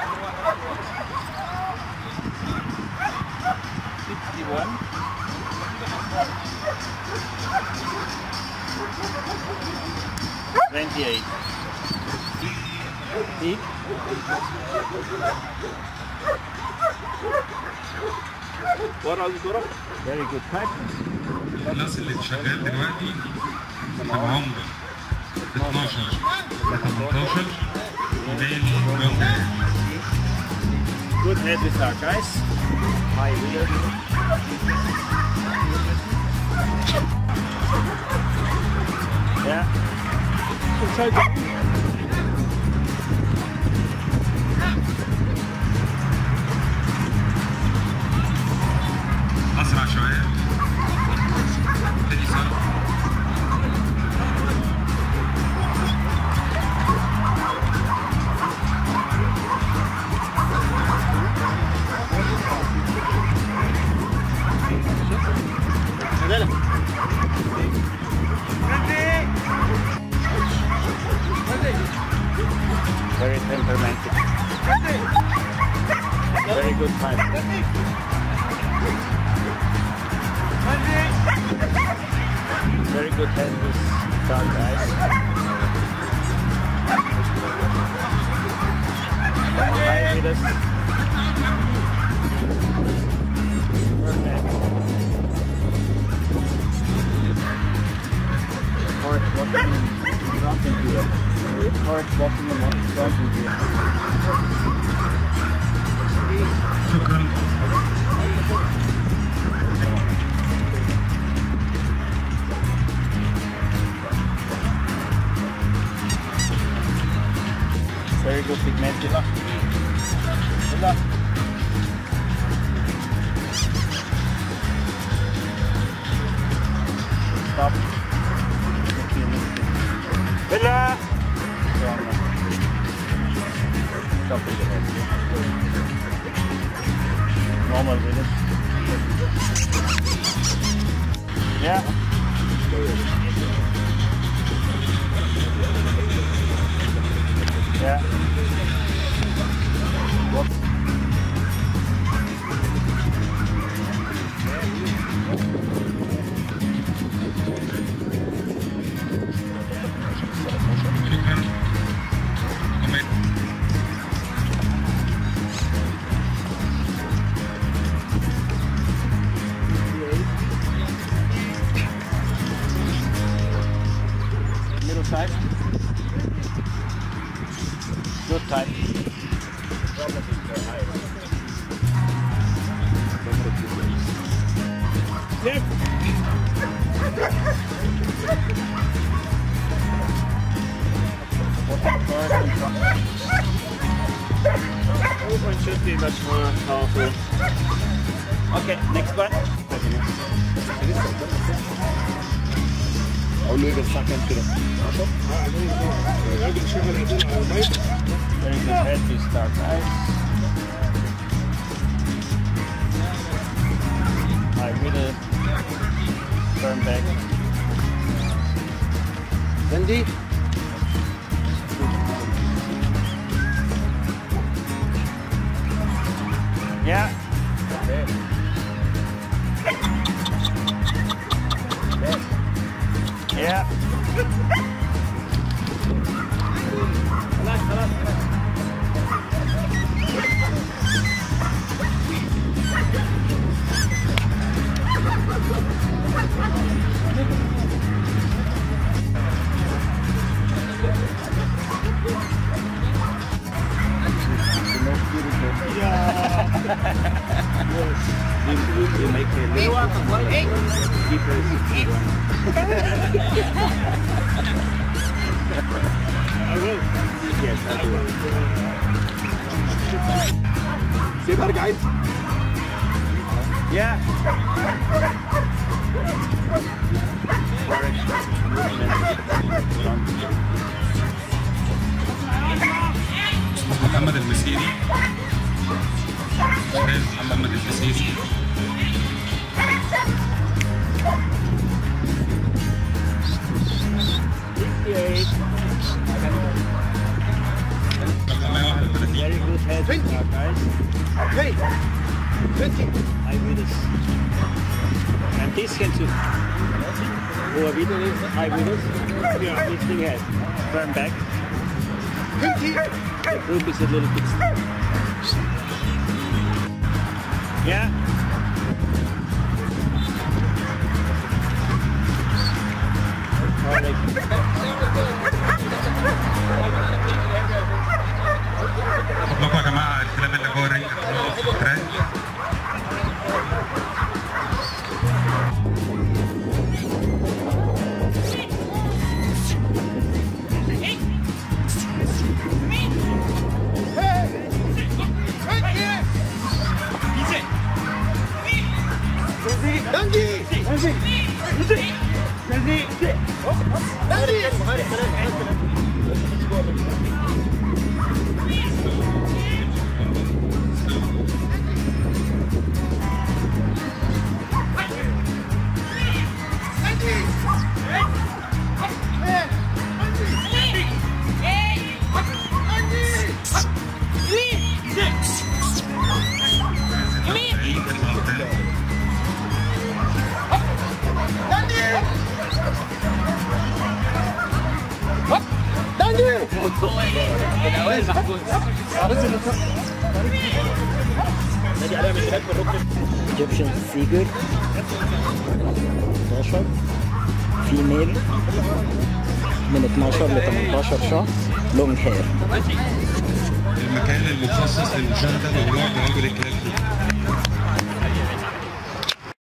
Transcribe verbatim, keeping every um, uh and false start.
sixty-one. twenty-eight. Peak. Very good type. الناس اللي شغال دلوقتي في العمر اتناشر ل تمنتاشر بالي جودة. Good head with our guys. High wheeler. Yeah. أسرع شوية. تاني سرعة. Very temperamental. Very good time. Very good head with dark eyes. High with us. Horse walking rocking here. Horse walking and rocking here. شكرا. Very good pigmented. Hola. Stop. Hola. Stop with the head. Normal with it. Yeah. Yeah. What? شكرا. أمان. Middle side. Good time. Left. One should be much more powerful. Okay, next one. أقول له يجي الساعة كام كده؟ Very good head to start eyes. High with it. Turn back. Sandy? Yeah. Yeah. You make a little deeper. I will. Yes, I do. Say that guys. Yeah. محمد المسيري. أستاذ محمد المسيري. Very good head twenty. up, guys. Okay. twenty. High Widders. Ein bisschen zu hoher Wider ist, High Widders. Ja, lifting head. Turn back. twenty. The group is a little bit. Yeah. خد بالكم يا جماعه الكلاب اللي جوه الرنج هتقف في التراك. Egyptian Seagull اتناشر فيميل من اتناشر ل تمنتاشر شهر لونج هير. المكان المخصص للمشاهده والوعد رجل الكلاب